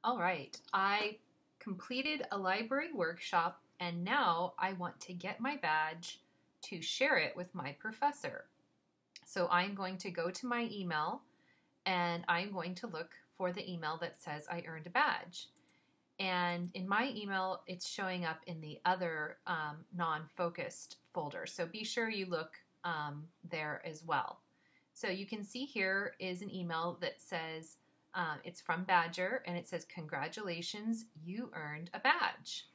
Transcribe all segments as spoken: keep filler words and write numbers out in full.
All right, I completed a library workshop and now I want to get my badge to share it with my professor. So I'm going to go to my email and I'm going to look for the email that says I earned a badge. And in my email, it's showing up in the other um, non-focused folder. So be sure you look um, there as well. So you can see here is an email that says, um, it's from Badger, and it says, congratulations, you earned a badge.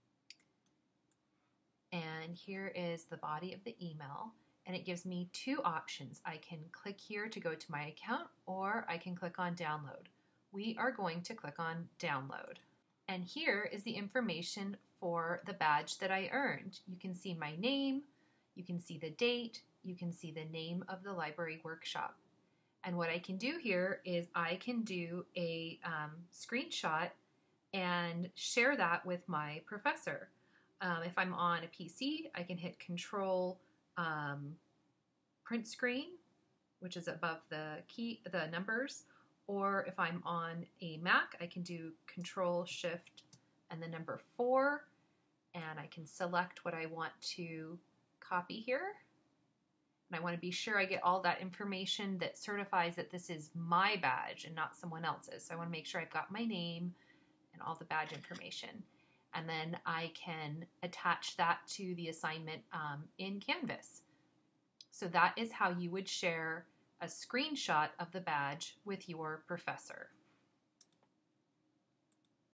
And here is the body of the email, and it gives me two options. I can click here to go to my account, or I can click on download. We are going to click on download. And here is the information for the badge that I earned. You can see my name, you can see the date, you can see the name of the library workshop. And what I can do here is I can do a um, screenshot and share that with my professor. Um, if I'm on a P C, I can hit Control um, Print Screen, which is above the key, the numbers. Or if I'm on a Mac, I can do Control Shift and the number four, and I can select what I want to copy here. And I want to be sure I get all that information that certifies that this is my badge and not someone else's. So I want to make sure I've got my name and all the badge information. And then I can attach that to the assignment um, in Canvas. So that is how you would share a screenshot of the badge with your professor.